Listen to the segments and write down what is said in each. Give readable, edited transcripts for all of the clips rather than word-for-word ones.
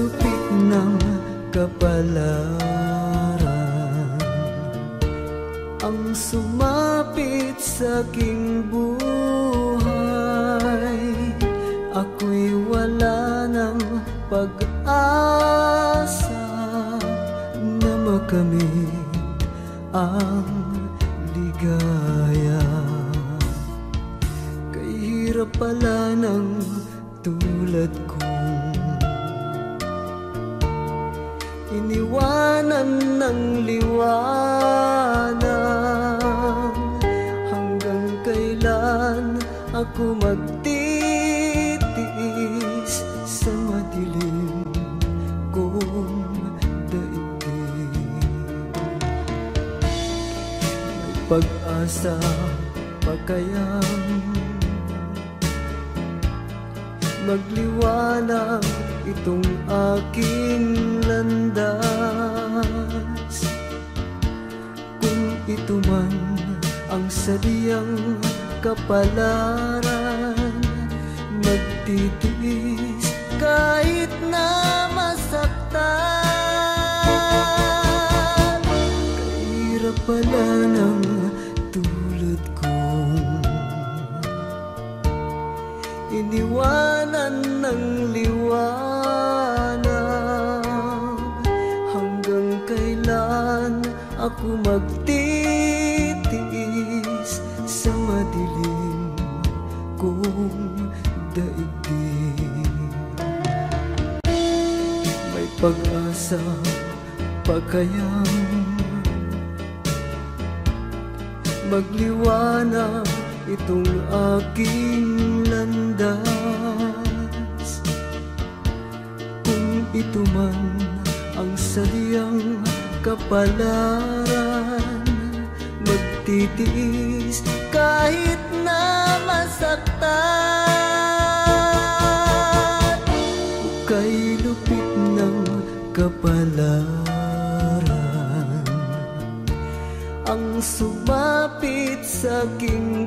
lupit ng kapalaran ang sumapit sa aking buhay. Ako'y wala ng pag-asa na makamit ang ligaya. Kay hirap pala ng tulad kong iniwanan ng liwanag. Hanggang kailan ako magtitiis sa madilim kong daigdig? May pag-asa pa kayang magliwanag itong aking landas? Kung ito man ang sadyang kapalaran, magtitiis kahit na masaktan. Kahirap pala ng tulad kong iniwanan ng liwanag. Hanggang kailan ako magtitiis sa madilim kong daigdig? May pag-asa pa kayang magliwanag itong aking landas? Kung ito man ang sadyang kapalaran, magtitiis kahit na masaktan. Kay lupit ng kapalaran ang sumapit sa aking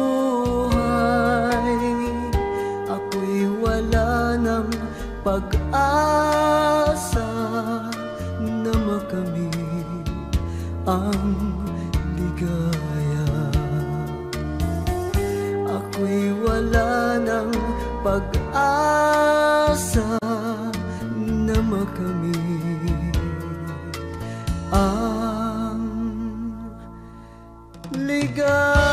buhay. Ako'y wala ng pag-asa na makamit ang ligaya. Ako'y wala ng pag-asa na makamit ang ligaya.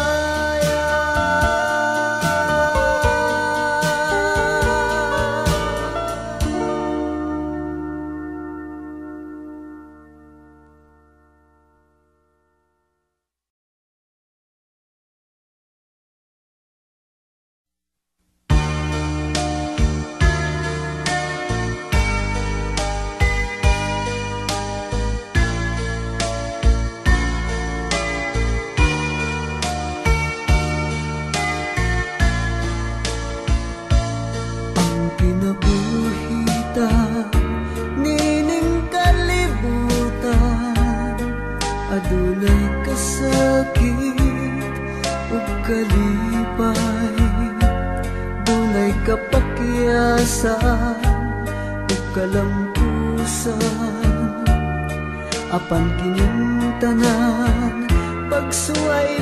Adunay kasakit o kalipay, dunay kapakyasan o kalampusan. Apan kining tanan pagsuway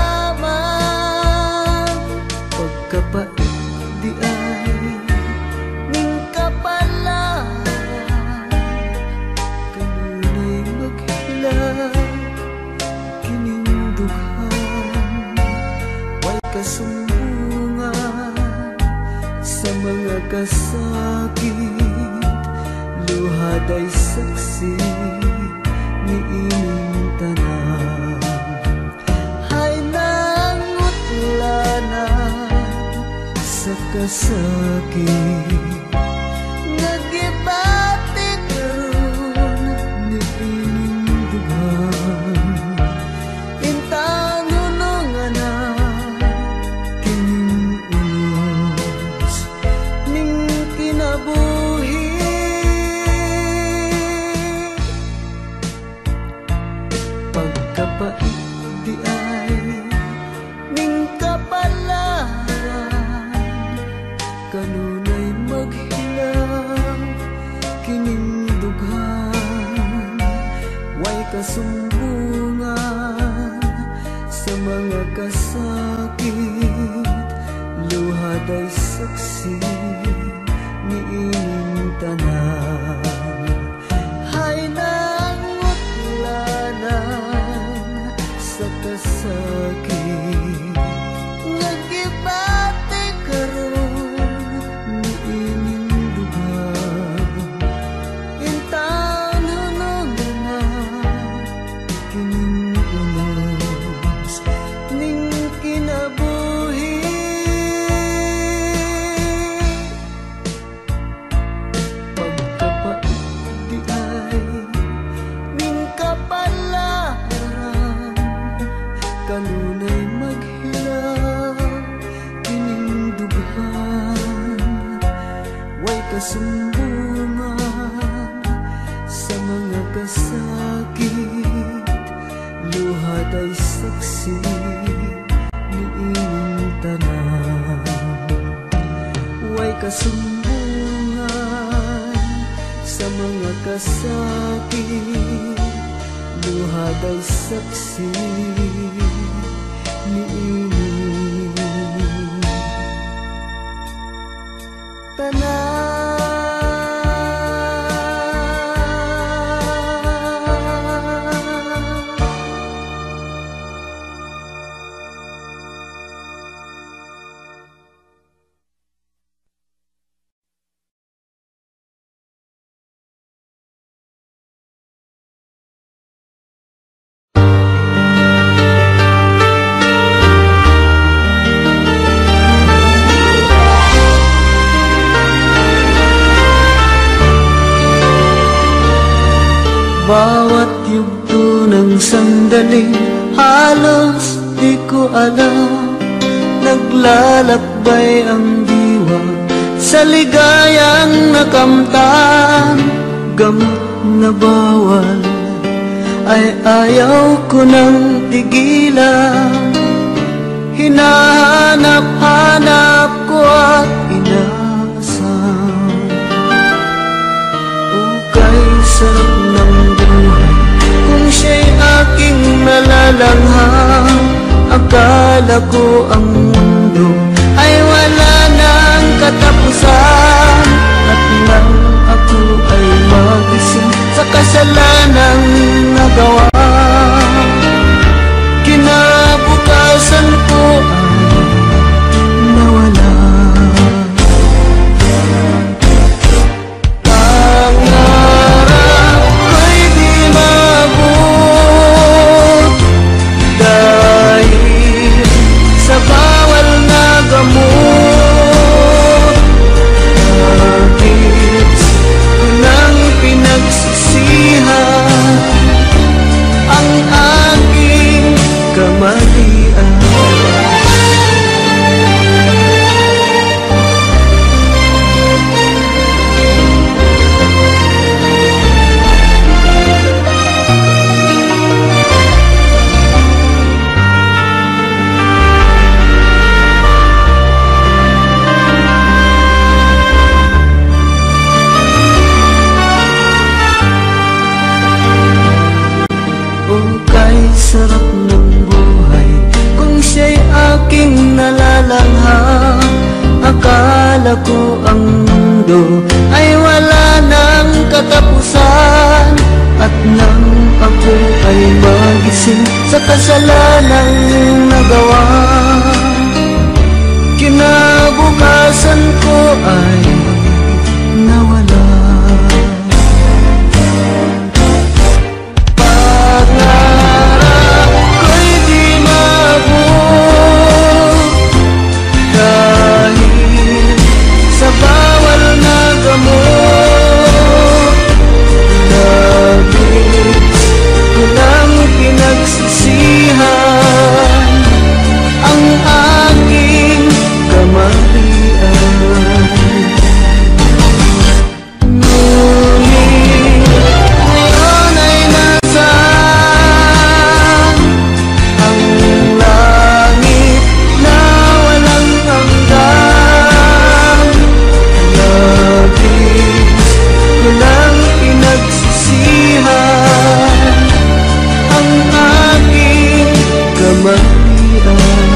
lamang, pagkapait di ay ning kapalaran. Kanunay maghilak kasumbungan sa mga kasakit, luhad ay saksi ni ining tanan. Hay nangutlanan sa kasakit, nagibatik ron ni ining dugan. Pagkapait di ay ning kapalaran, kanunay mag luhaday saksi ni ining tanan. Way kasumbungan sa mga kasakit, luhaday saksi ni ining tanan. Bawat yugto ng sandali, halos di ko alam. Naglalakbay ang diwa sa ligayang nakamtan. Gamot na bawal ay ayaw ko nang tigilan. Hinahanap-hanap ko at inaasam. Ukay sarap ng buhay kung siya'y aking nalalanghang. Akala ko ang mundo ay wala nang katapusan. At nang ako ay magising sa kasalanang nagawa, kinabukasan ko ay nawala. Pangarap ko'y di maabot dahil sa bawal na gamot. Bakit ko nang pinagsisihan ang aking kamalian? Sarap ng buhay kung siya'y aking nalalanghang. Akala ko ang mundo ay wala nang katapusan. At nang ako ay magising sa kasalanang nagawa, kinabukasan ko ay nawala. Dahil sa bawal na gamot, labis ko nang pinagsisihan ang aking kamalian. Ngunit ngayon ay nasaan ang langit na walang hanggan? Labis ko nang pinagsisihan ang aking kamalian.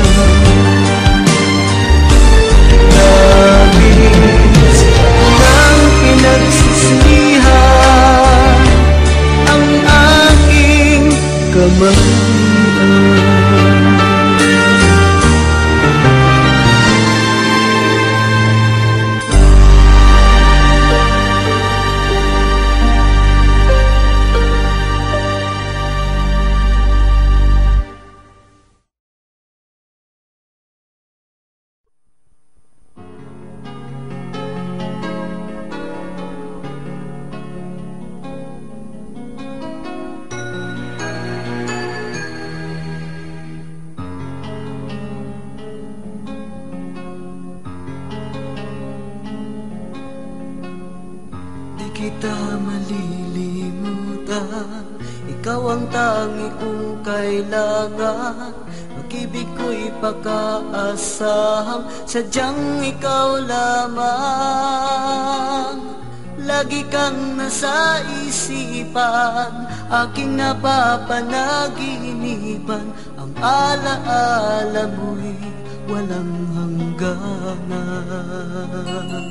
Labis ko nang pinagsisihan ang aking kamalian. Kita malilimutan, ikaw ang tangi kong kailangan. Pag-ibig ko'y pagkaasahang sadyang ikaw lamang. Lagi kang nasa isipan, aking napapanaginipan. Ang alaala mo'y walang hangganan.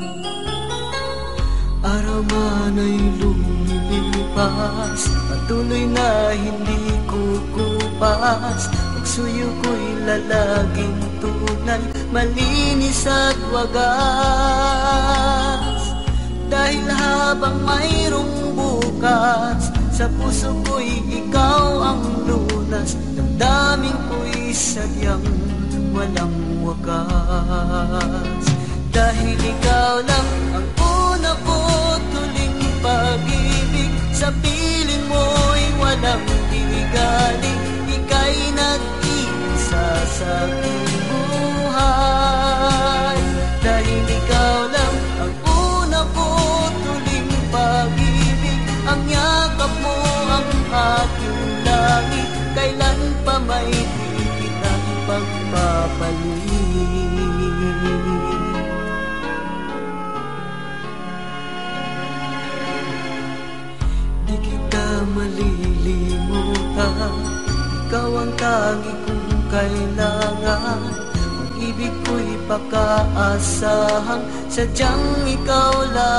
Araw man ay lumilipas, patuloy na hindi kukupas. Pagsuyo ko'y lalaging tunay, malinis at wagas. Dahil habang mayroong bukas, sa puso ko'y ikaw ang lunas. Damdamin ko'y sadyang walang wakas. Dahil ikaw lang ang una ko tuling pag-ibig, sa piling mo'y walang gigaling. Ika'y nag-iisa sa aking buhay. Dahil ikaw lang ang una ko tuling pag-ibig, ang yakap mo ang aking langit. Kailan pa may di kita ipagpapalit. Di kita malilimutan, ikaw ang tangi kong kailangan. Pag-ibig ko'y pagkaasahang sadyang ikaw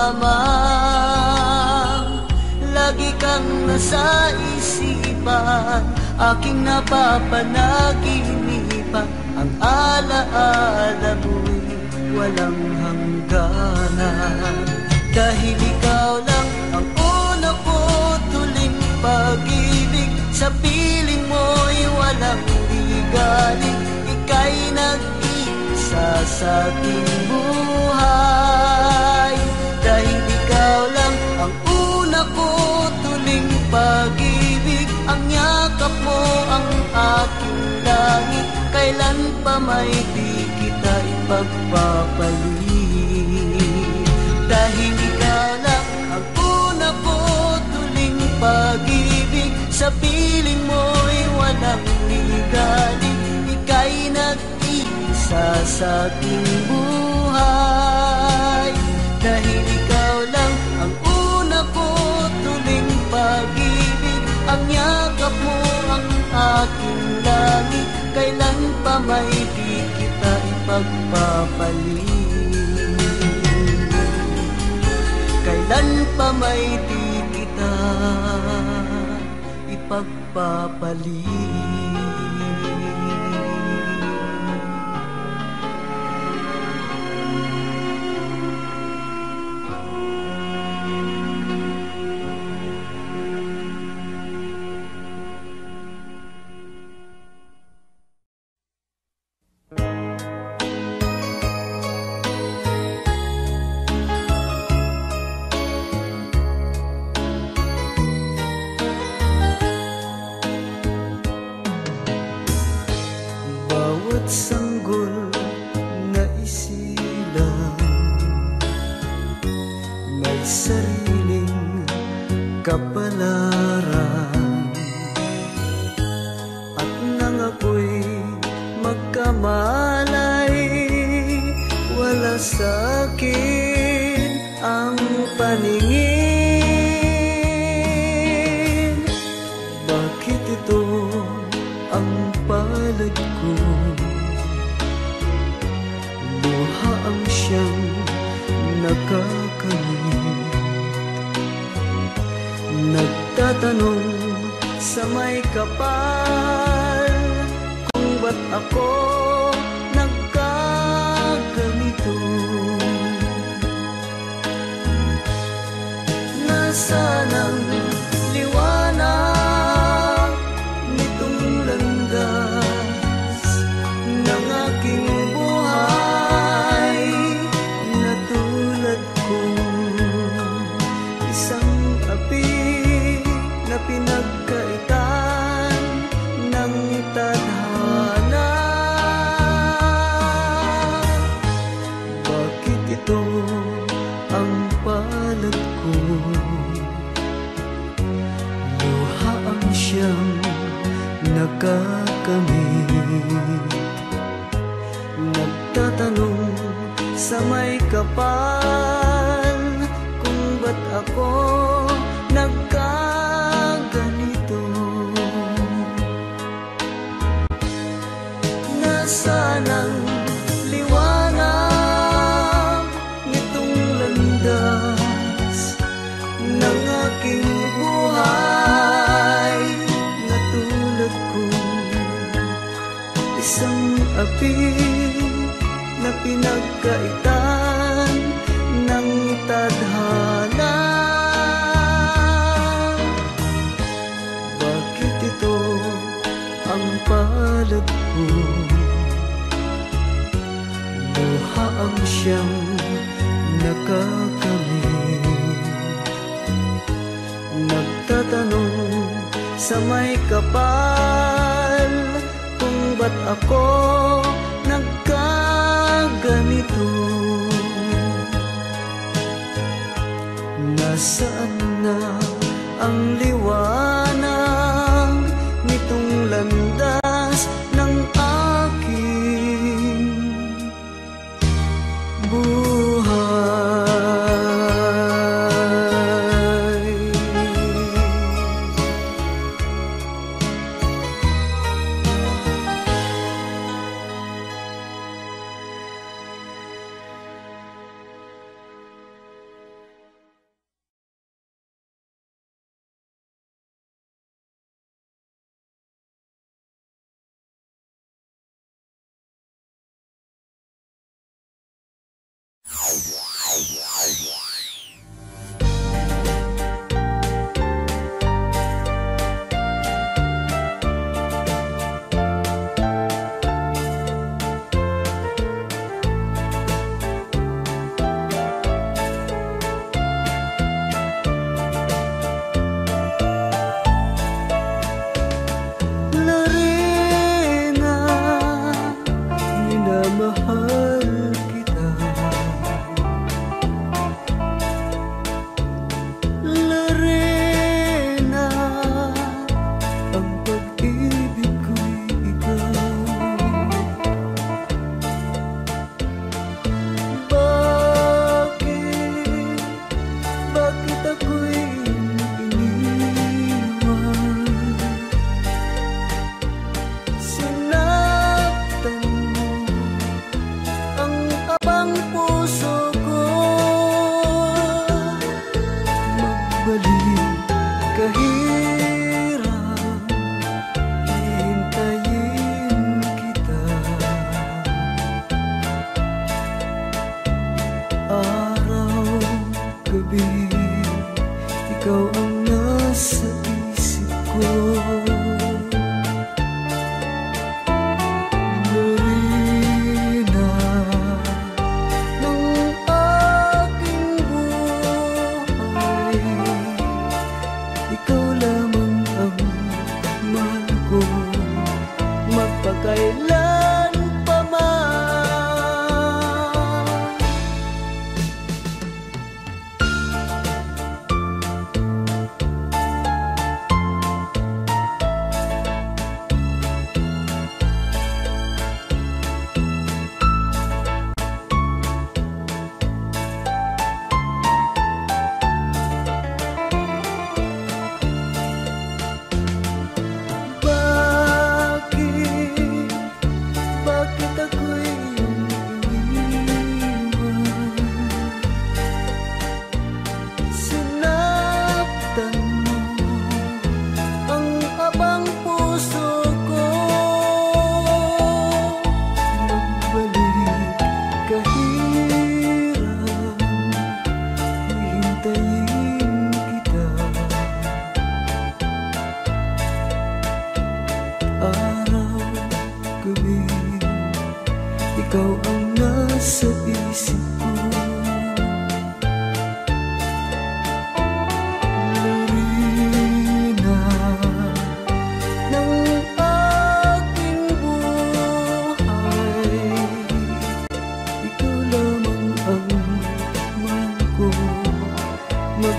lamang. Lagi kang nasa isipan, aking napapanaginipan. Ang alaala mo'y walang hangganan. Dahil ikaw lang ang una ko tuling pag-ibig, sa piling mo'y walang ligalig. Ika'y nag-iisa sa aking buhay. Dahil ikaw lang ang una ko tuling pag-ibig, ang yakap mo ang aking langit. Kailan pa may di kita ipagpapalit. Dahil ikaw lang ang una ko tuling pag-ibig, sa piling mo'y walang ligalig. Ika'y nag-iisa sa aking buhay. Dahil ikaw lang ang una ko tuling pag-ibig, ang yakap mo ang aking langit. Kailan pa may di kita ipagpapalit. Kailan pa may di kita ipagpapalit. Sanggol na isilang may sariling kapalaran. At nang ako'y magkamalay, wala sa'kin ang paningin. Bakit ito ang palad ko? Luha ang siyang nakakamit. Nagtatanong sa may kapal kung ba't ako nagkaganito. Nasaan ang liwanag nitong landas ng aking buhay, na tulad kong isang api na pinagkaitan ng tadhana. nakakamit. Nagtatanong sa may kapal kung ba't ako nagkaganito. Nasaan ang liwanag nitong landas ng aking buhay? Natulad ko isang api na pinagkaitan ng tadhana. Bakit ito ang palad ko? Luha ang siyang nakakamit. Nagtatanong sa may kapal kung ba't ako nagkaganito. Nasaan na ang liwanag nitong landas ng aking buhay?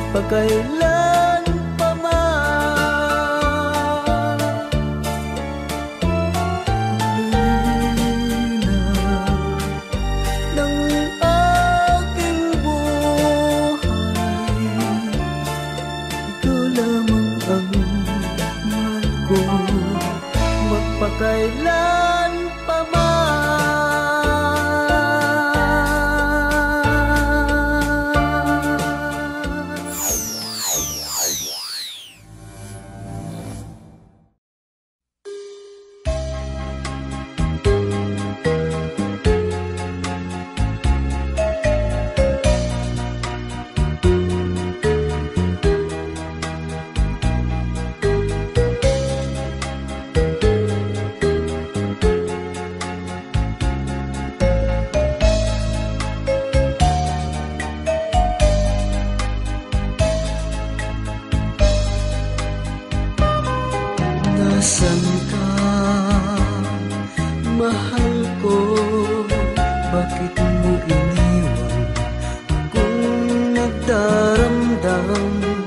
magpakailan pa man. Nasaan ka, mahal ko? Bakit mo iniwan akong nagdaramdam?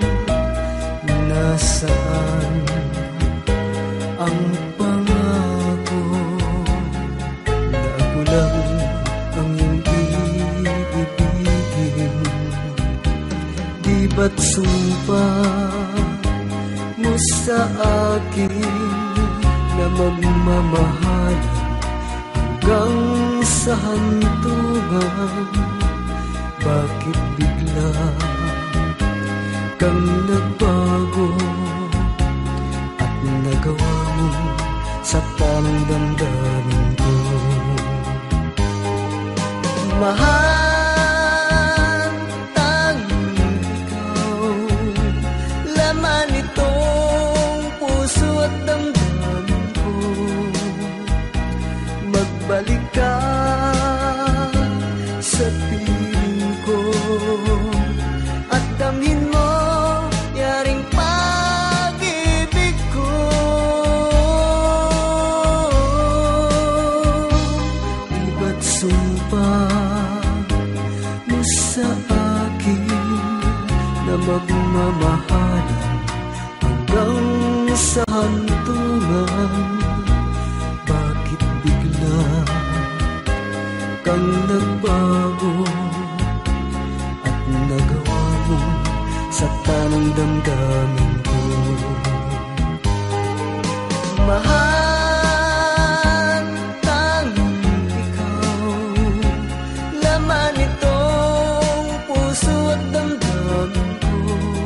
Nasaan ang pangako na ako lang ang iyong iibigin? Di ba't sumpa mo sa akin na magmamahalan hanggang sa hantungan? Bakit bigla kang nagbago at nagawa mo sa tamang damdamin ko? Mahal, tanging ikaw, laman itong puso at damdamin ko. Magbalik ka sa piling ko at damhin mo yaring pag-ibig ko. Di ba't sumpa mo sa akin na magmamahalan hanggang sa hantungan? Bakit bigla kang nagbago at nagawa mo sa tanang damdamin ko? Mahal, tanging ikaw, laman itong puso at damdamin ko.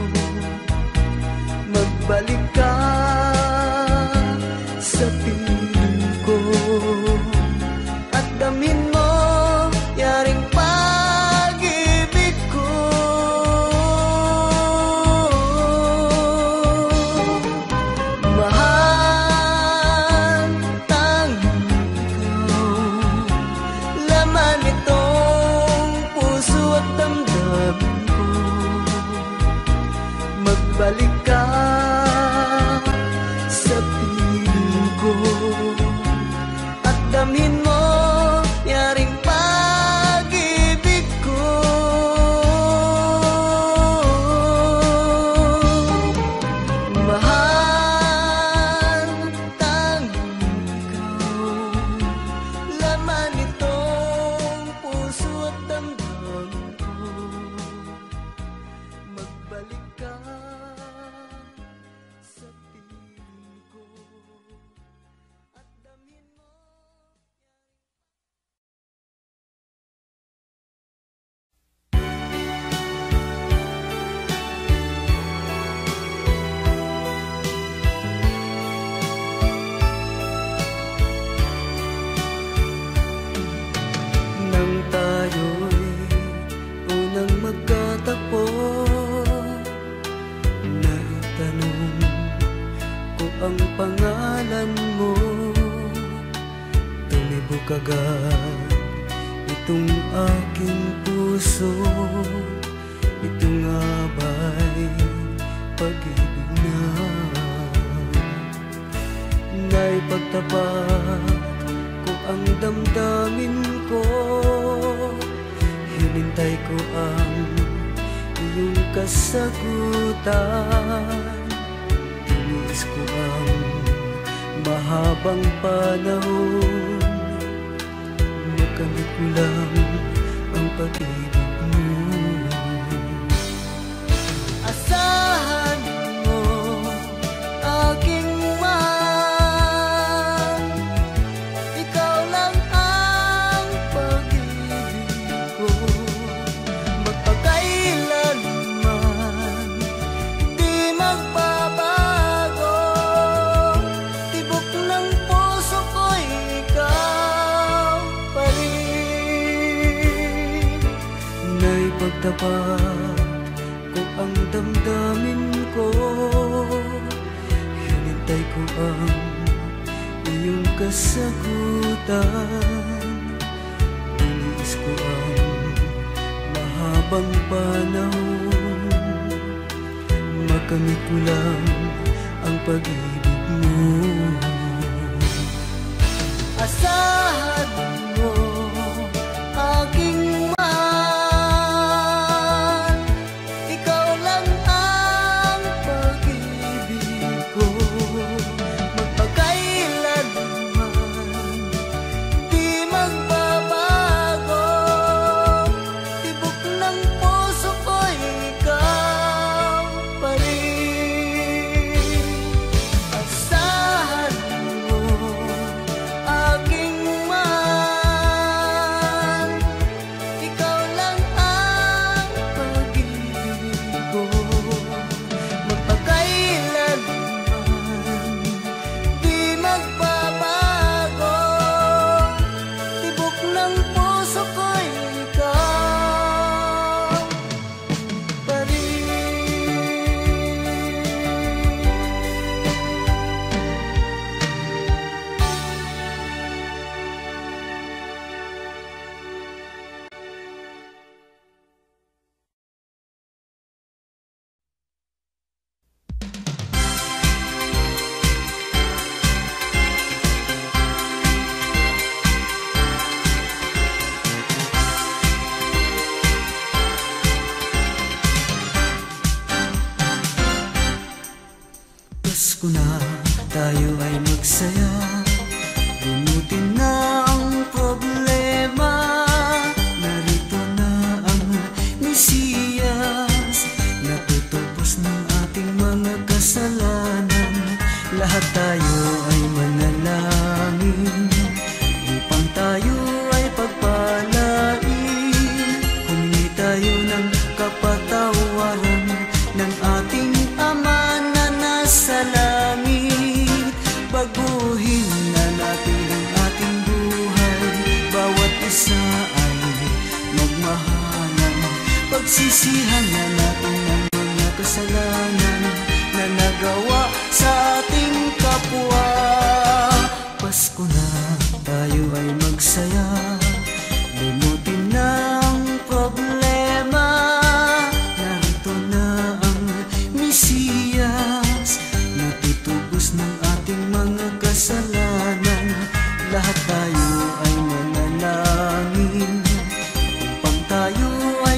Magbalik ka sa piling ko at damhin mo yaring pag-ibig ko. Mahal, tanging ikaw, laman itong puso at damdamin ko. Magbalik ka sa piling ko at damhin mo yaring pag-ibig ko. Mahal, tanging ikaw, laman itong puso at damdamin ko. Magbalik ka sa piling ko at damhin mo. Nang tayo'y unang magkatagpo, naitanong ko ang pangalan mo. Tumibok agad itong aking puso. Ito nga ba'y pag-ibig na naipagtapat ko ang damdamin ko? Hinintay ko ang iyong kasagutan. Tinis ko ang mahabang panahon. Makamit ko lang ang pag-ibig mo. Asahan mo, aking mahal, ikaw lang ang pag-ibig ko. Magpakailanman di magbabago, tibok ng puso ko'y ikaw pa rin. Naipagtapat ko ang damdamin ko. Hinintay ko ang iyong kasagutan. Tinis ko ang mahabang panahon. Makamit ko lang ang pag-ibig mo. Asahan mo aking mahal, ikaw lang ang pag-ibig ko. Magpakailanman di magbabago, tibok ng puso ko ikaw pa rin. Asahan mo aking mahal, ikaw lang ang pag-ibig ko. Magpakailanman di magbabago, tibok ng puso ko ikaw pa rin. Pasko na, tayo ay magsaya, limutin na ang problema. Narito na ang Mesiyas, natutubos ng ating mga kasalanan. Lahat tayo ay manalangin upang tayo ay pagpalain. Humingi tayo ng kapatawaran ng ating Ama na nasa langit. Baguhin na natin ang ating buhay, bawat isa ay magmahalan. Pagsisihan na natin ang mga kasalanan na nagawa sa ating kapwa. Pasko na, tayo ay magsaya, limutin na ang problema. Narito na ang Mesiyas, natutubos ng ating mga kasalanan. Lahat tayo ay manalangin upang tayo ay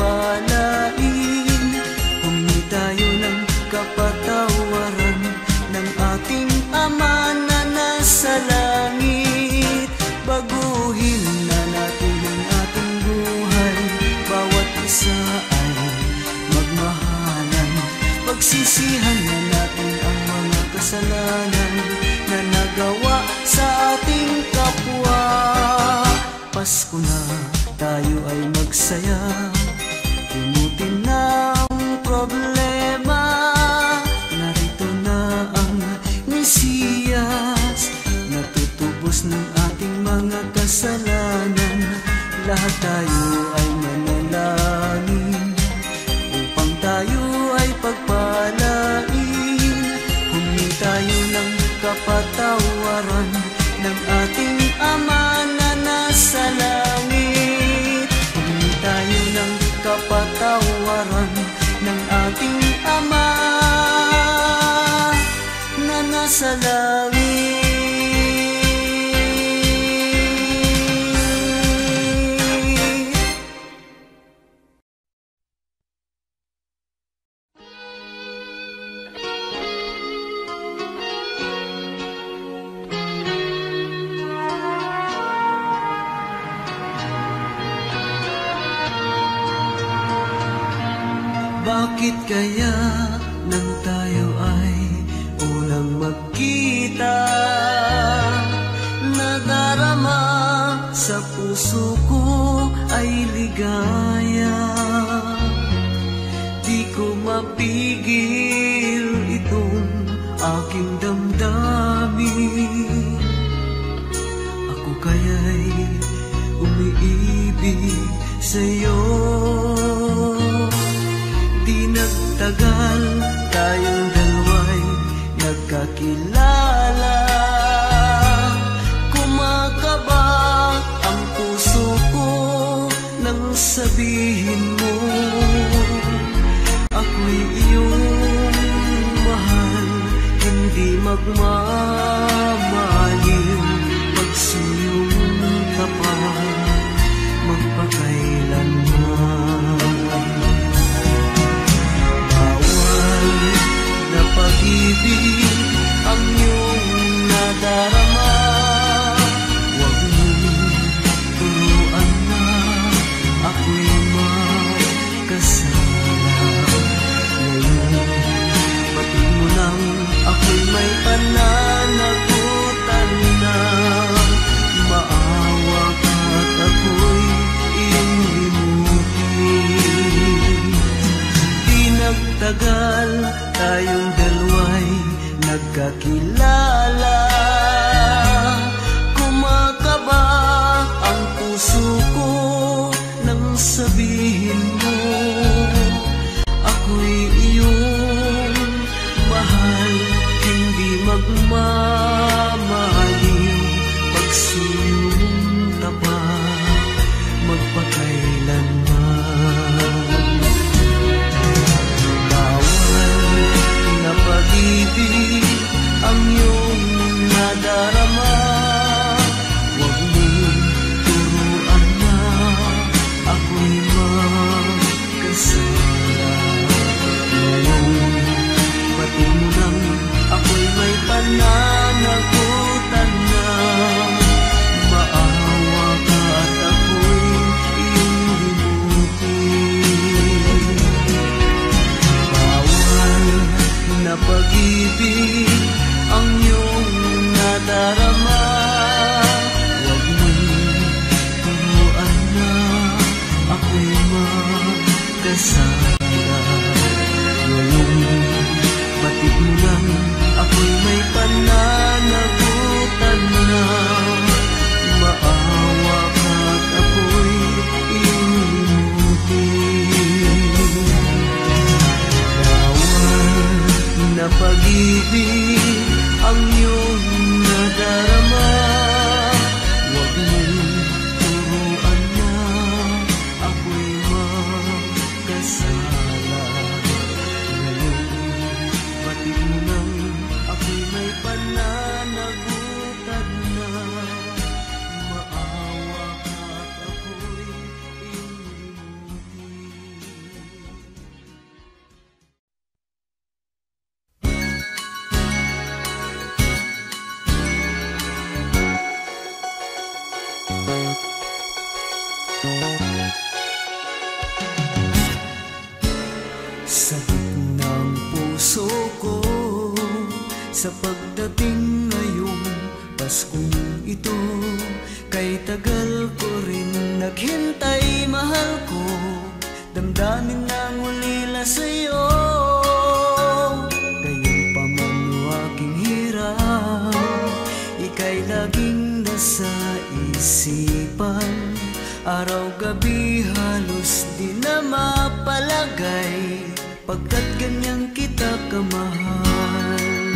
pagpalain. Humingi tayo ng kapatawaran ng ating Ama na nasa langit. Baguhin na natin ang ating buhay, bawat isa ay magmahalan. Pagsisihan na natin ang mga kasalanan na nagawa sa ating kapwa. Pasko na, tayo ay magsaya, limutin na ang problema. Narito na ang Mesiyas, natutubos ng ating mga kasalanan. Lahat tayo ay manalangin upang tayo ay pagpalain. Humingi tayo ng kapatawaran ng ating Ama na nasa langit. Humingi tayo ng kapatawaran ng ating Ama na nasa langit. Bakit kaya nang tayo ay unang magkita, nadarama sa puso ko ay ligaya. Di ko mapigil itong aking damdamin. Ako kaya'y umiibig sa'yo. Di nagtagal, tayong dalawa'y nagkakilala. Kumakaba ang puso ko nang sabihin mo ako'y iyong mahal, tayong dalawa'y nagkakilala. Kumakaba ang puso ko nang sabihin mo ako'y iyong mahal. Hindi magmamaliw pagsiyong tapat magpakailanman. Bawal na pag-ibig ang iyong nadarama. Huwag mong turuan na ako'y magkasala. Ngayon pati mo nang ako'y may pananagutan na. Maawa ka at ako'y iyong limutin. Bawal na pag-ibig ang iyong nadarama. Huwag mong turuan na ako'y magkasala. Ngayon batid mo lang ako'y may pananagutan na. Maawa ka at ako'y iyong limutin. Bawal na pag-ibig ang iyong nadarama. Huwag mong turuan na ako'y magkasala. Ngayon batid mo lang ako'y may pananagutan na. Maawa ka at ako'y iyong limutin. Sakit ng puso ko sa pagdating ngayong Paskong ito. Kay tagal ko rin naghintay, mahal ko. Damdamin ng ulila sa'yo. Gayon pa man aking hirap, ika'y laging nasa isipan. Araw-gabi halos di na mapalagay, pagkat ganyan kita kamahal.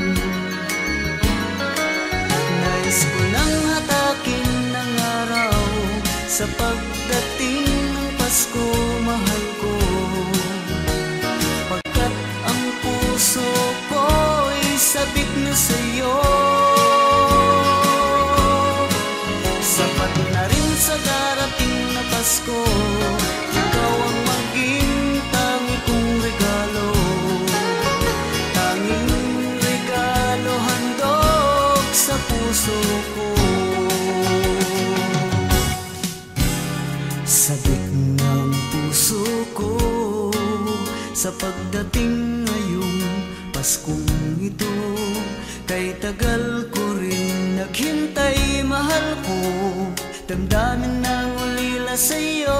Nais ko nang hatakin ng araw sa pagdating ng Pasko, mahal ko. Pagkat ang puso ko'y sabik na sa'yo. Sapat na rin sa darating na Pasko, ikaw ang maging tangi kong regalo. Tanging regalo handog sa puso ko. Sabik ng puso ko sa pagdating ngayong Paskong ito. Kay tagal ko rin naghintay, mahal ko. Damdamin ng ulila sa'yo,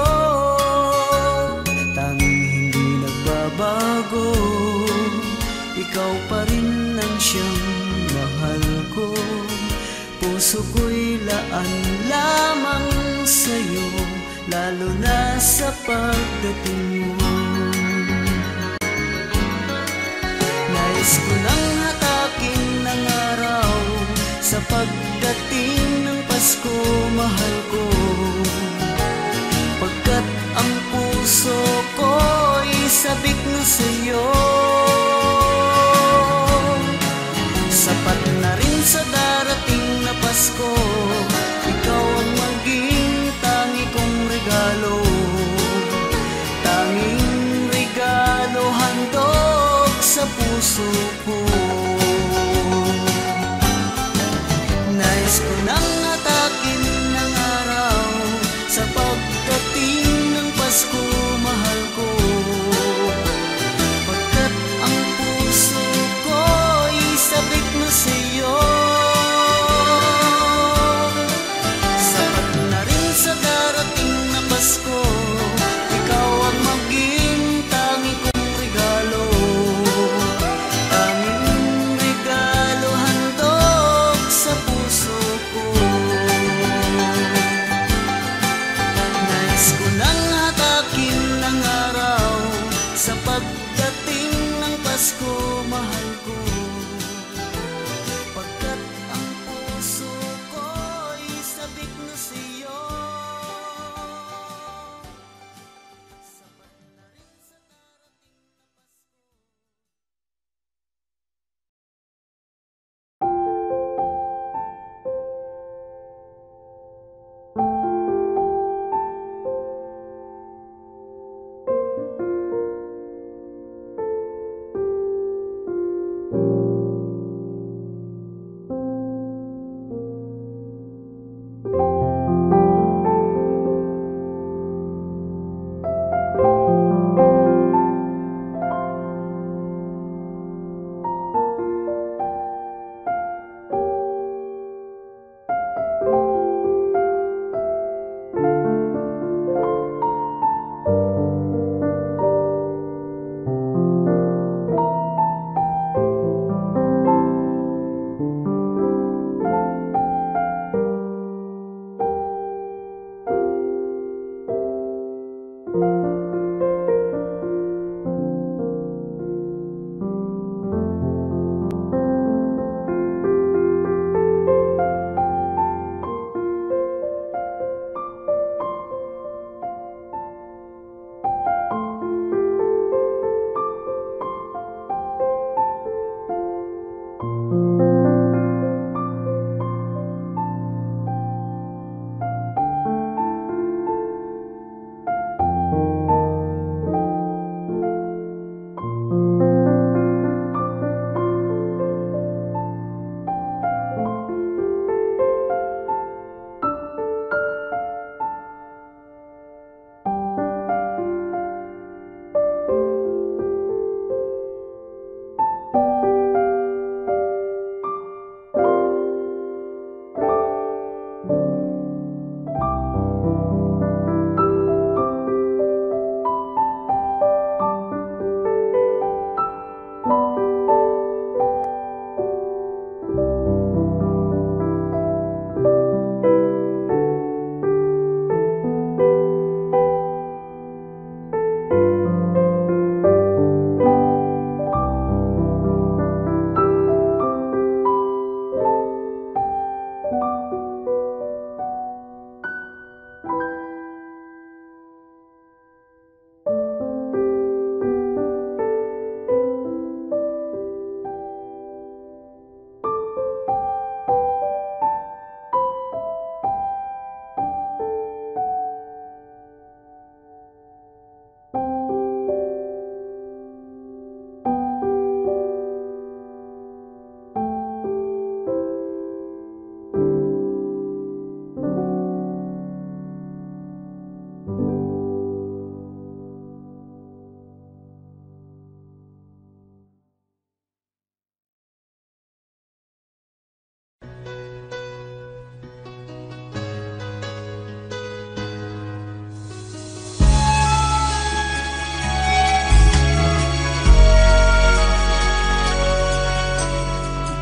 tanging hindi nagbabago. Ikaw pa rin ang siyang mahal ko. Puso ko'y laan lamang sa'yo, lalo na sa pagdating mo. Nais ko nang hatakin ng araw sa pagdating ng Pasko, mahal ko. Pagkat ang puso ko'y sabik na sa'yo. Sapat na rin sa darating na Pasko, ikaw ang maging tangi kong regalo. Tanging regalo handog sa puso ko. Nais ko nang hatakin ng araw sa pagdating ng Pasko, mahal ko. Pagkat ang puso ko'y sabik na sa'yo. Sapat na rin sa darating na Pasko, ikaw ang maging tangi kong regalo.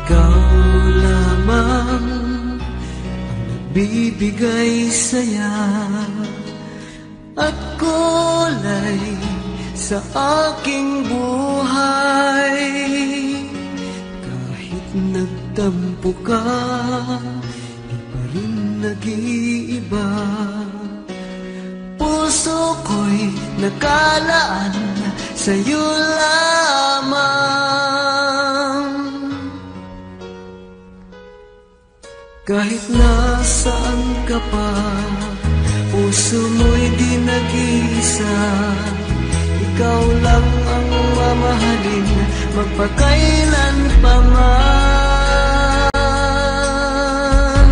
Ikaw lamang ang nagbibigay saya at kulay sa aking buhay. Kahit nagtampo ka, di pa rin nag-iiba. Puso ko'y nakalaan sa'yo lamang. Kahit nasaan ka pa, puso mo'y di nag-iisa. Ikaw lang ang mamahalin, magpakailan pa man.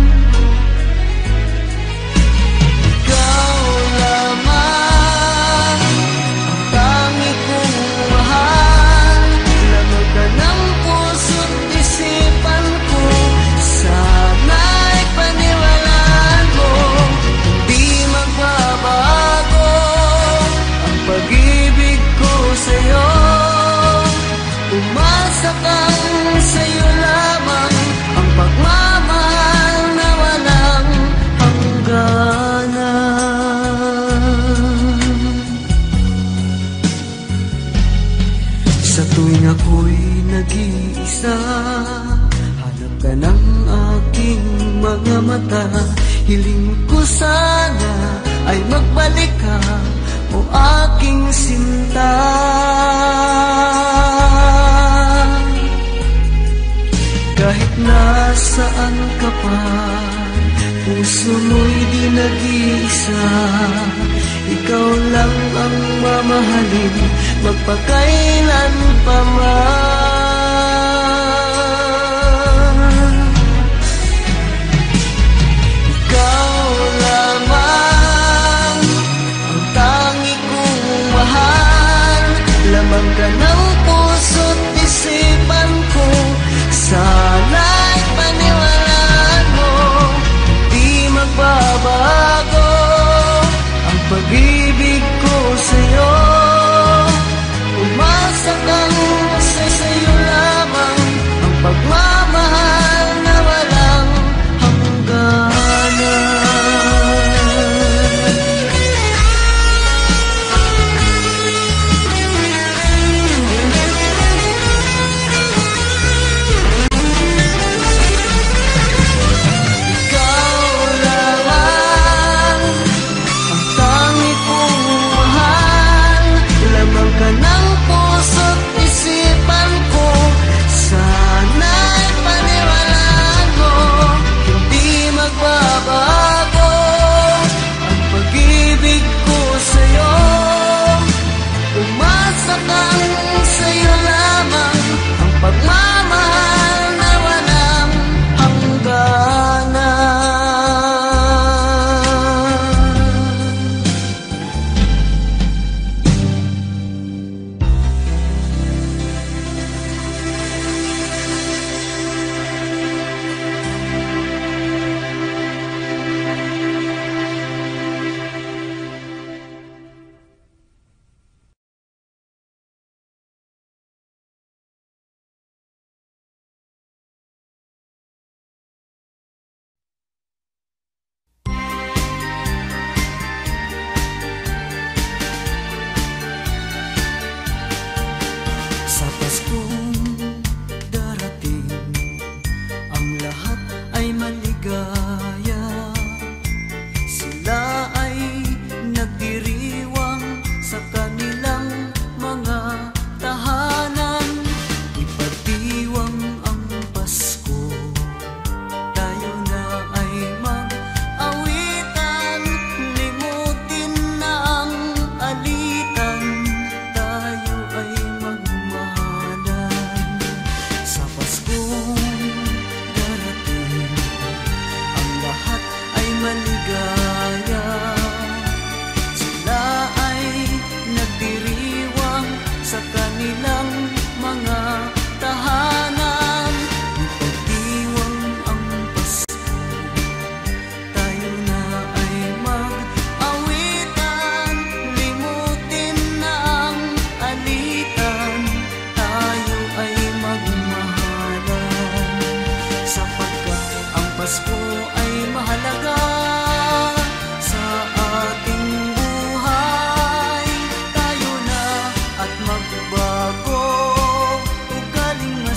Ikaw lamang ang tangi kong mahal, lamang ka ng puso't isipan ko. Sana'y paniwalaan mo, hindi magbabago ang pag-ibig ko sa'yo. Umasa kang sa'yo lamang ang pagmamahal na walang hangganan. Sa tuwing ako'y nag-iisa, hanap ka ng aking mga mata. Hiling ko sana ay magbalik ka, o aking sinta. Kahit nasaan ka pa, puso mo'y di nag-iisa. Ikaw lang ang mamahalin, magpakailan pa man. Ikaw lamang ang tangi kong mahal, lamang ka ng puso't isipan ko. Sana'y paniwalaan mo, di magbabago ang pag-ibig ko sa'yo. Umasa kang sa'yo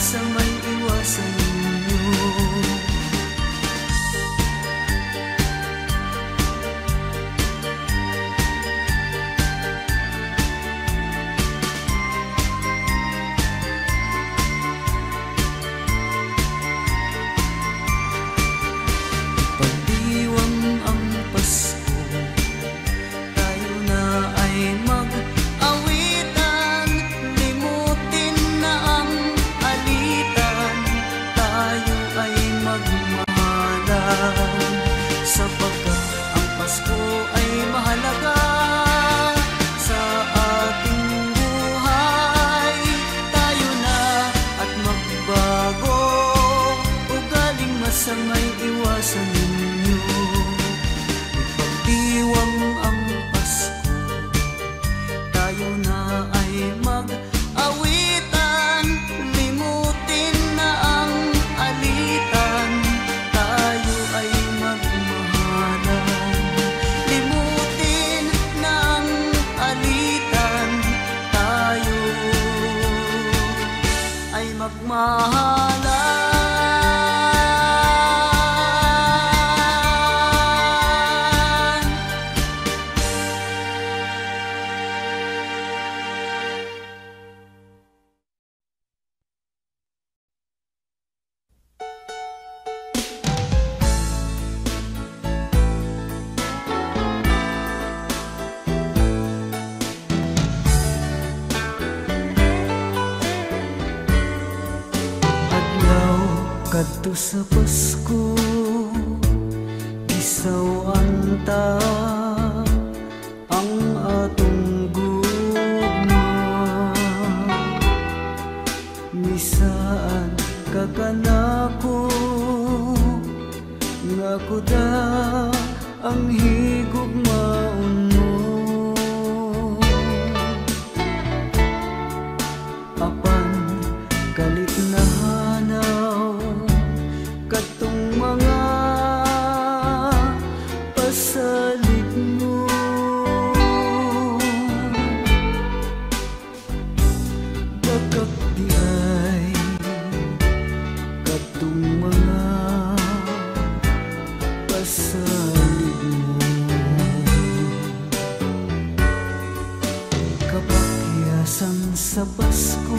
sa may iwasan ninyo. Pagdiwang ang Pasko, tayo na ay mag-awitan, limutin na ang alitan, tayo ay magmahalan, sapagkat ang Pasko ay mahalaga sa ating buhay. Tayo na at magbago, ugaling masama'y iwasan ninyo. Ipagdiwang ang Pasko, tayo na ay mag-awitan, limutin na ang alitan, tayo ay magmahalan, limutin na ang alitan, tayo ay magmahalan. Adlaw kadto sa Pasko, isaw anta ang atong gugma. Misaan ka kanako, nga kuda ang higugmaon mo. Apan kalit na hanaw katong mga pasalit mo. Bakak di ay katong mga pasalit mo. Kapakyasan sa Pasko,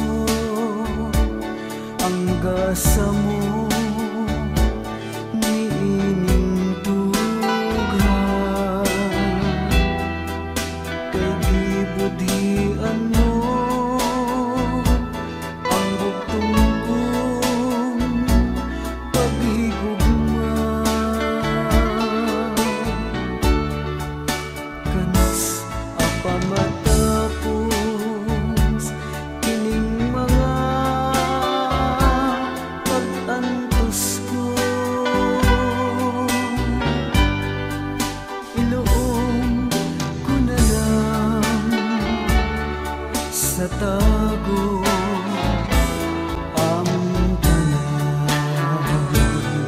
ang gasa mo niining tughan, kay gibudhian mo ang bugtong paghigugma. Kanas apamatapos kining mga pag-antos ko, iluong ko na lang sa tago ang tanan.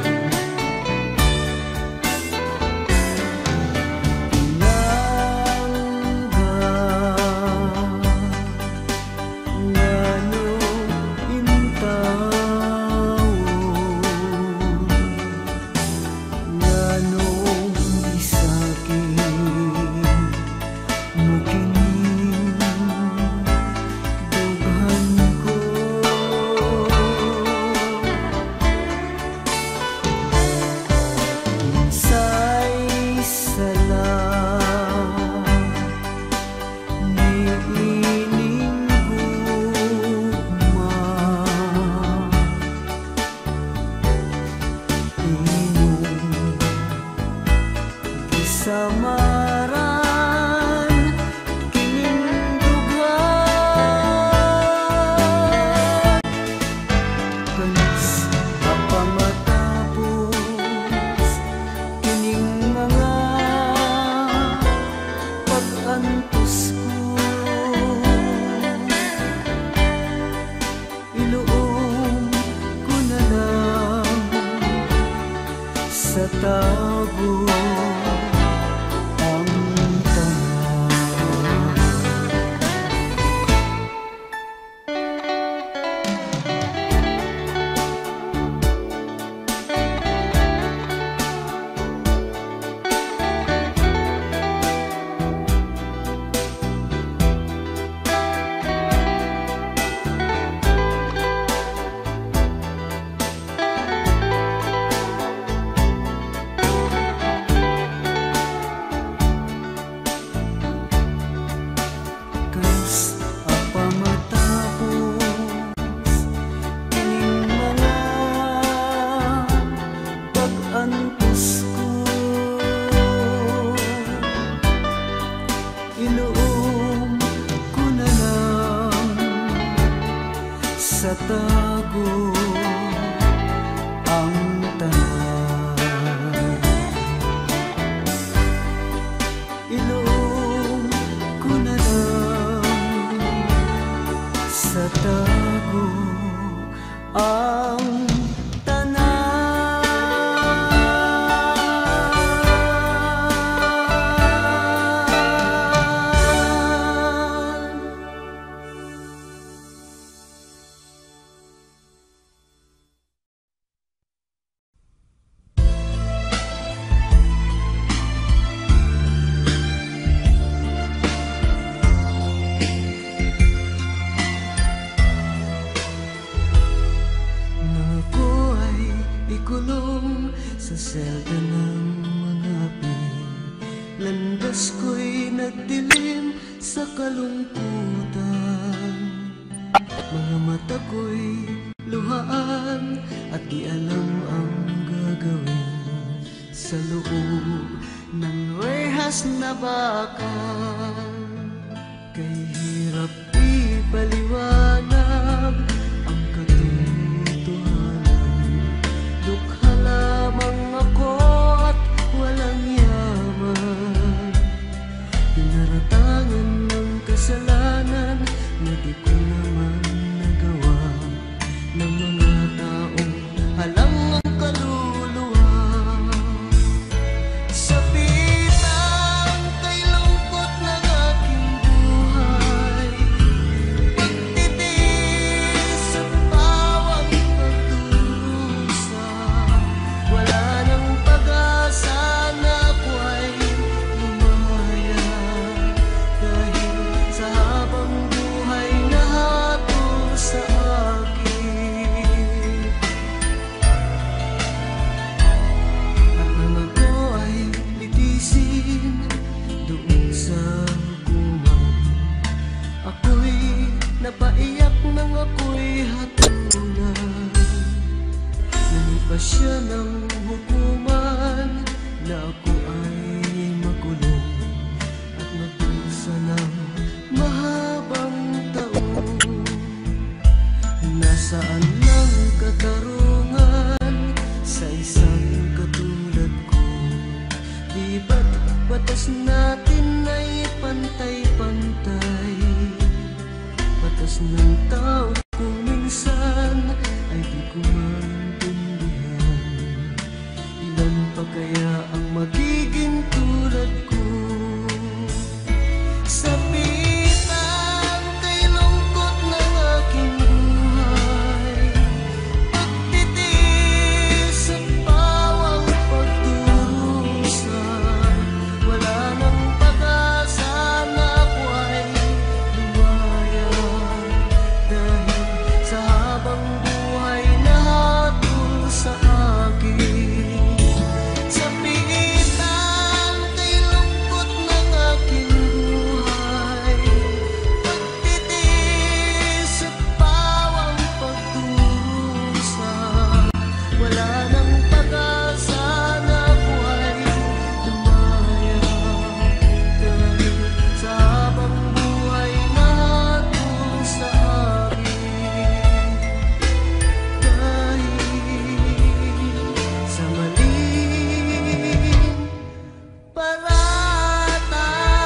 Pinangga ngano intawon, ngano isakin mo kining dughan ko. Unsay sala niining gugma, inyong gisamaran kining dughan. Kanas apamatapos kining mga pag-antos ko, iluong ko na lang sa tago ang tanan. ang sa selda ng mga api. Landas ko'y nagdilim sa kalungkutan. Mga mata ko'y luhaan at di alam ang gagawin. Sa loob ng rehas na bakal, kay hirap ipaliwanag ang katotohanan. Dukha lamang ako at walang yaman, pinaratangan ng kasalanan na di ko naman nagawa, ng mga taong halang ang kaluluwa. Sa pitang kay lungkot ng aking buhay, pagtitiis at bawang pagdurusa, wala nang pag-asa na ako ay lumaya, dahil sa habang buhay na hatol sa akin. At nang ako ay litisin doon sa hukuman, ako'y napaiyak nang ako'y hatulan. Nanipa siya ng hukuman na ako ay makulong at magdusa ng mahabang taon. Nasaan ang katarungan sa isang katulad ko? Di ba't batas natin ay pantay-pantay? Batas ng tao kung minsan ay di ko maintindihan. Ilan pa kaya ang magiging tulad ko? Sa pitang kay lungkot ng aking buhay, pagtitiis at bawang pagdurusa, wala nang pag-asa na ako ay lumaya, dahil sa habang buhay na hatol sa akin. Sa pitang kay lungkot ng aking buhay, pagtitiis at bawang pagdurusa, wala nang pag-asa na ako ay lumaya, dahil sa habang buhay na hatol sa akin. Dahil sa maling parata.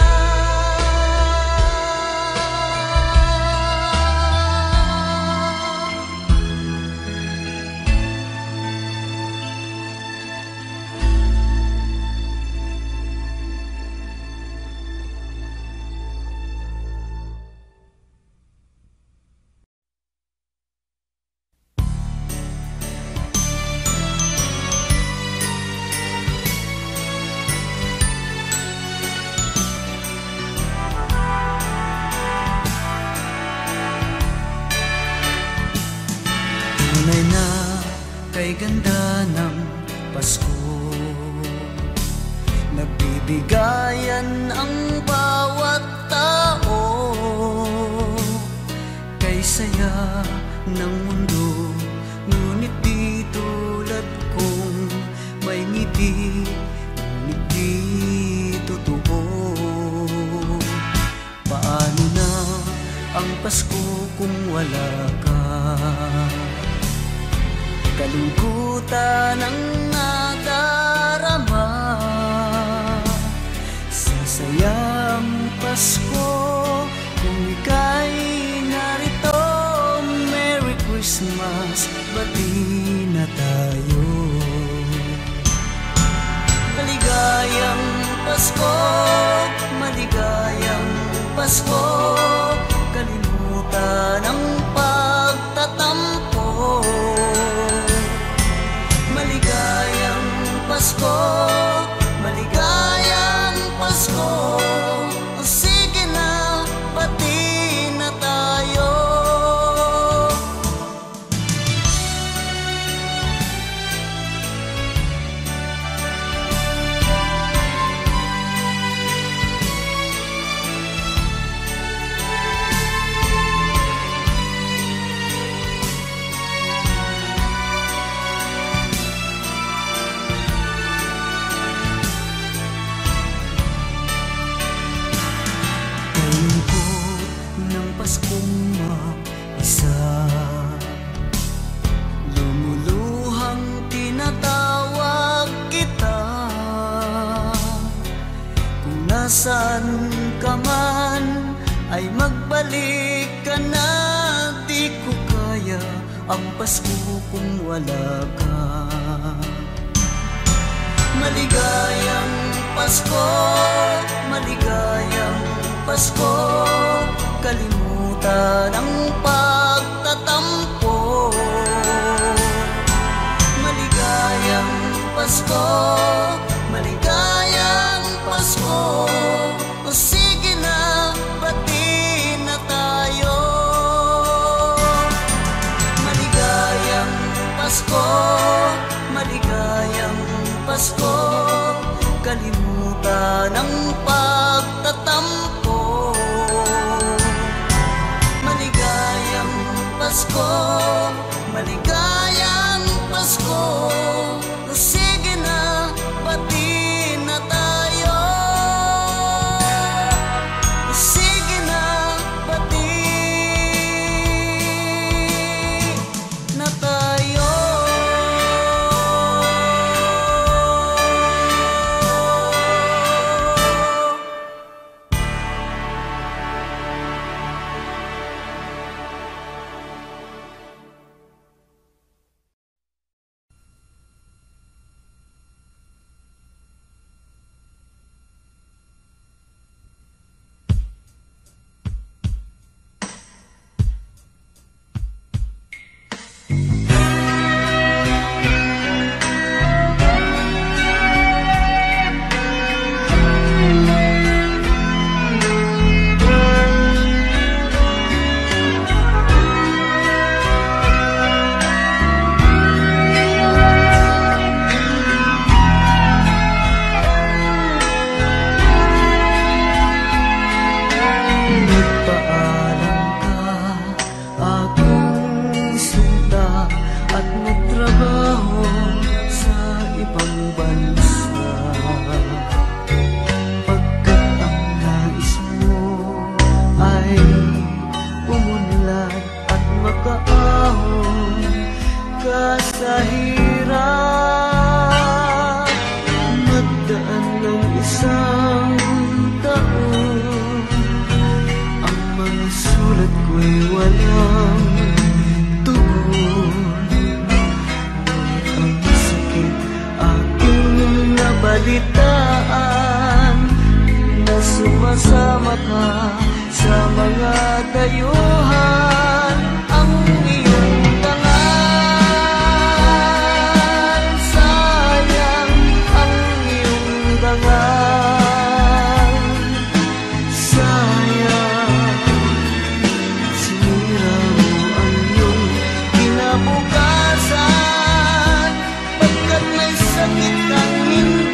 Tunay na kay ganda ng Pasko, nagbibigayan ang bawat tao, kay saya ng mundo. Ngunit di tulad kong may ngiti, ngunit di totoo. Paano na ang Pasko kung wala ka? Kalungkutan ang nadarama sa sayang Pasko. Kung ika'y narito, Merry Christmas, ba't bati na tayo. Maligayang Pasko, maligayang Pasko, kalimutan ang pagtatampo. Maligayang Pasko, maligayang Pasko, o sige na, bati na tayo. Paskong mag-isa, lumuluhang tinatawag kita. Kung nasaan ka man, ay magbalik ka na. Di ko kaya ang Pasko kung wala ka. Maligayang Pasko, maligayang Pasko, kalimutan ang pagtatampo. Maligayang Pasko, maligayang Pasko, o sige na, bati na tayo. Maligayang Pasko, maligayang Pasko, kalimutan ang pagtatampo. Maligayang Pasko, maligayang Pasko, o sige na, bati na tayo. O sige na, bati na tayo. Balitaan na sumasama ka sa mga dayuhan. Ang iyong dangal, sayang ang iyong dangal. Sayang, sinira mo ang iyong kinabukasan, pagkat may sakit kang hindi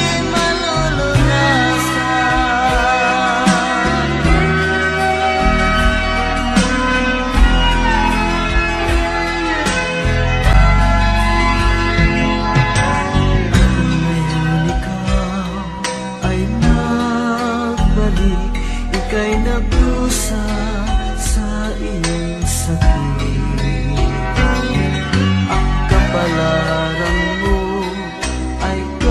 ika'y nagdusa sa iyong sakit. Ang kapalaran mo ay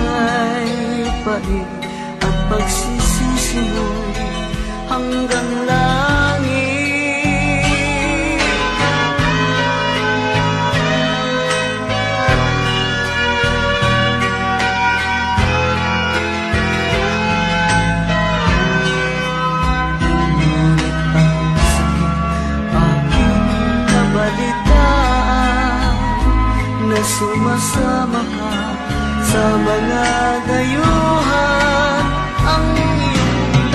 sumasama ka sa mga dayuhan. Ang iyong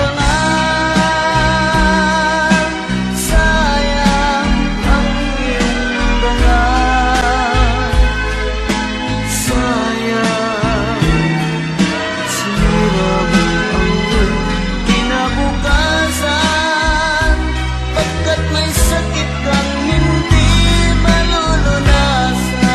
dangal, sayang ang iyong dangal, sayang sinira mo ang iyong kinabukasan, pagkat may sakit kang hindi malulunasan.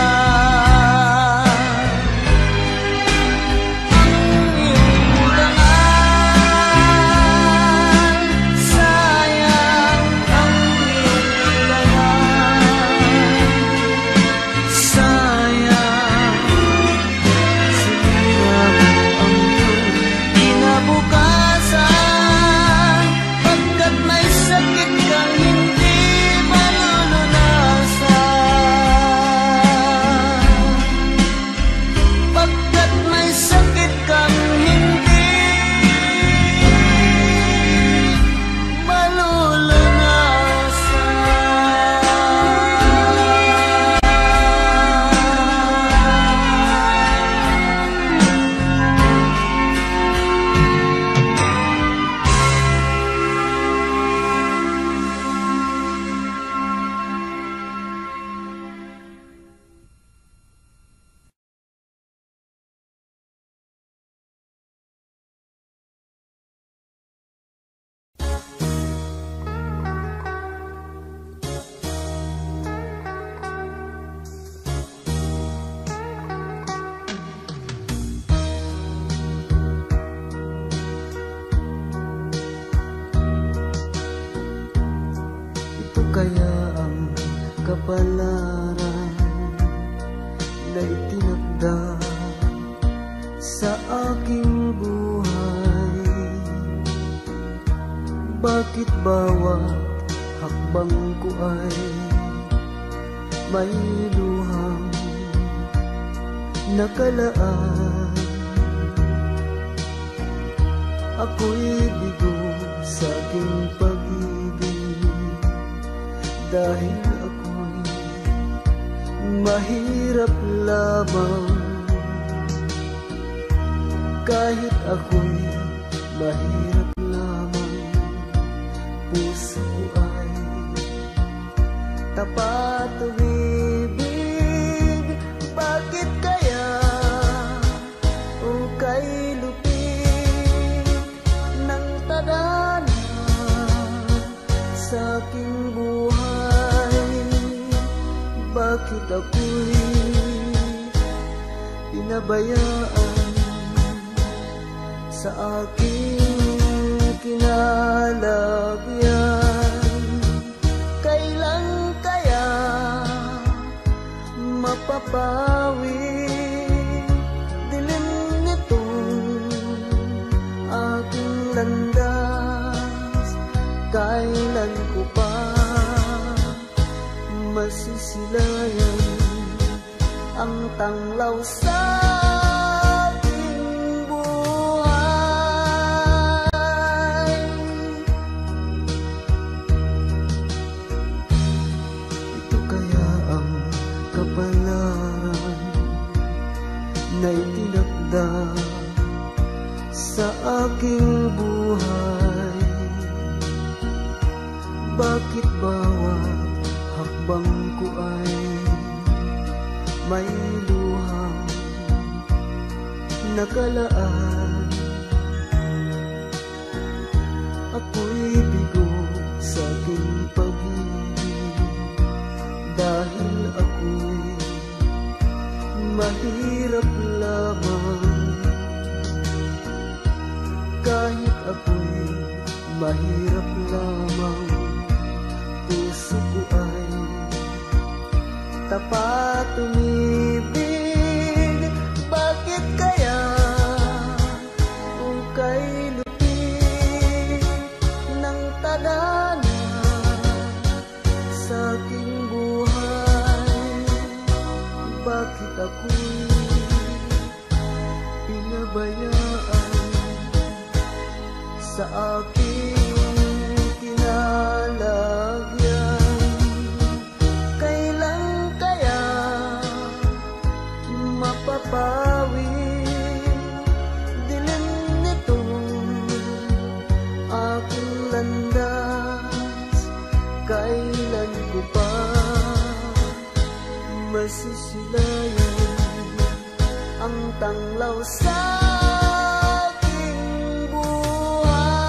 Kaya ang kapalaran na itinakda sa aking buhay, bakit bawat hakbang ko ay may luhang nakalaan? Ako'y bigo sa aking pag-ibig, dahil ako'y mahirap lamang. Kahit ako'y mahirap lamang, puso ko ay tapat umibig. Bakit kaya o kay lupit ng tadhana sa aking buhay? Bakit ako'y pinabayaan sa aking kinalagyan? Kailan kaya mapapawi dilim nitong aking landas? Kailan ko pa masisilayan ang tanglaw sa aking buhay? Ito kaya ang kapalaran na itinakda sa aking buhay? Bakit bawat hakbang ko ay may luhang nakalaan? Ako'y bigo sa aking pag-ibig, dahil ako'y mahirap lamang. Kahit ako'y mahirap lamang, puso ko ay tapat umibig. Bakit kaya kung kay lupit ng tadhana sa aking buhay? Bakit ako'y pinabayaan sa aking kinalagyan? Kailan kaya masisilayan ang tanglaw sa aking buhay.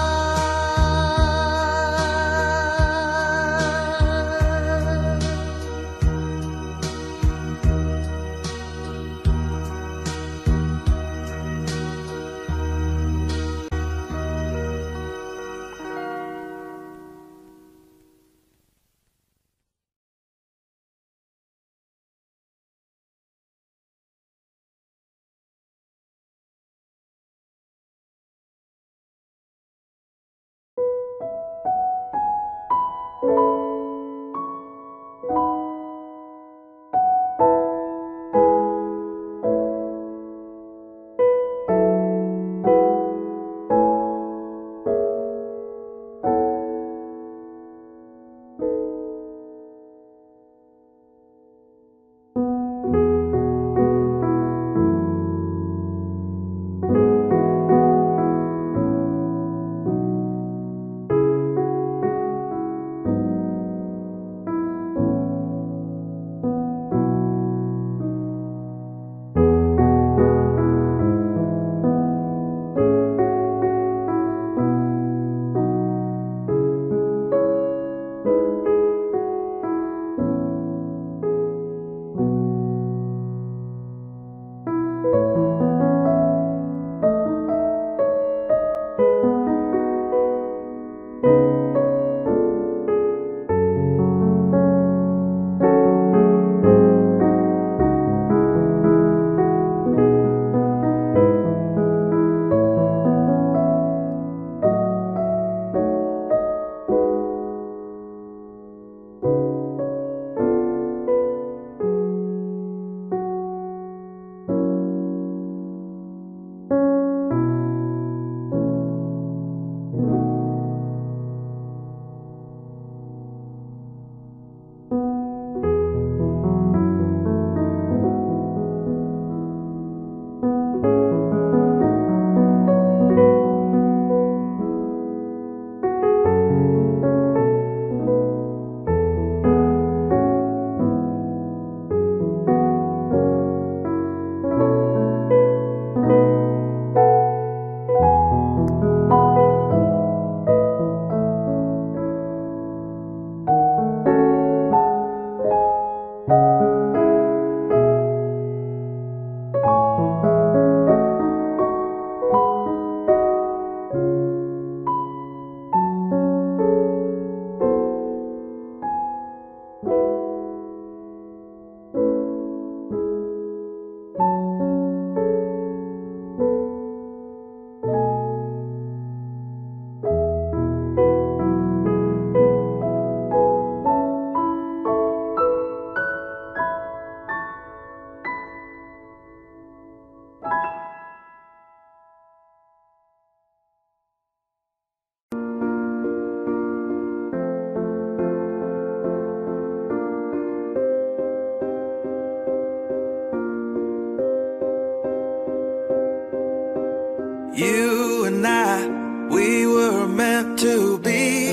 You and I, we were meant to be.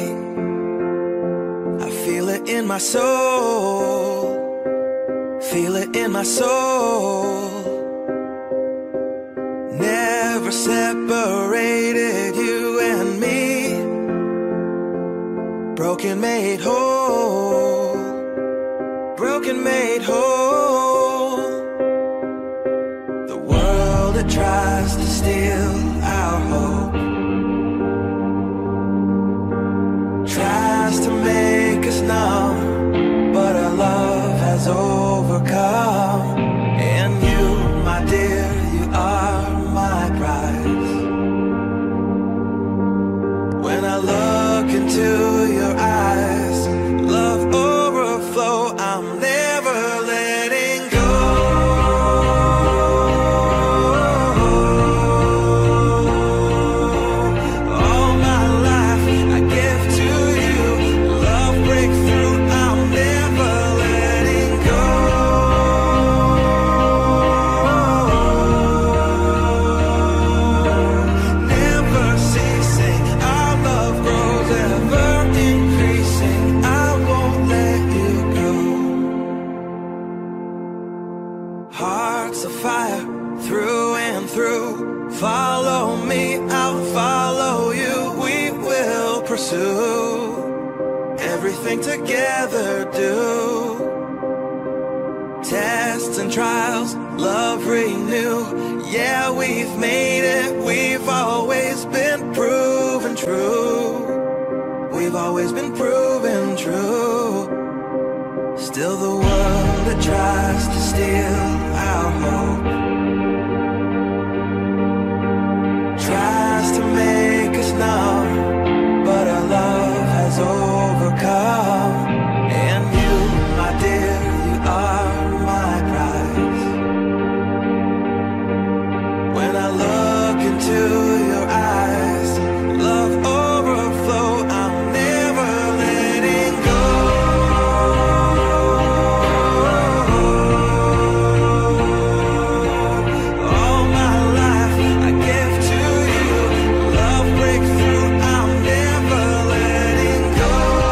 I feel it in my soul, feel it in my soul. Never separated, you and me. Broken made whole, broken made whole. The world that tries to steal our hope tries to make us numb, but our love has overcome. And you, my dear, you are my prize. When I look into your eyes, love overflow, I'm never letting go. heart's a fire through and through. Follow me, I'll follow you. We will pursue everything together, do tests and trials, love renew. Yeah, we've made it, we've always been proven true. We've always been proven true. Still the world that tries to steal our hope tries to make us numb, but our love has overcome. And you, my dear, you are my prize. When I look into your eyes, love overflow, I'm never letting go. All my life I give to you. Love breakthrough, I'm never letting go.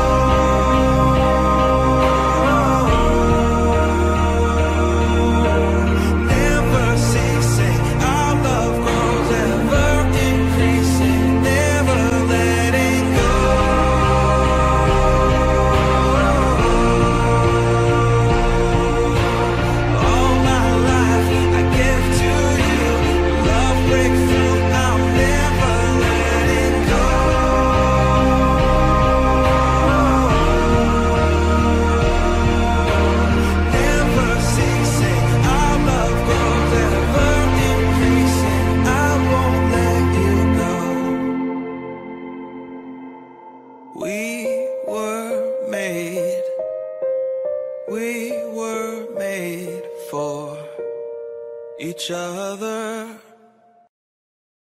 Never ceasing, our love grows ever increasing. Never letting go. All my life I give to you. Love breakthrough, I'm never letting go. Never ceasing, our love grows ever increasing. I won't let you go. We were made for each other.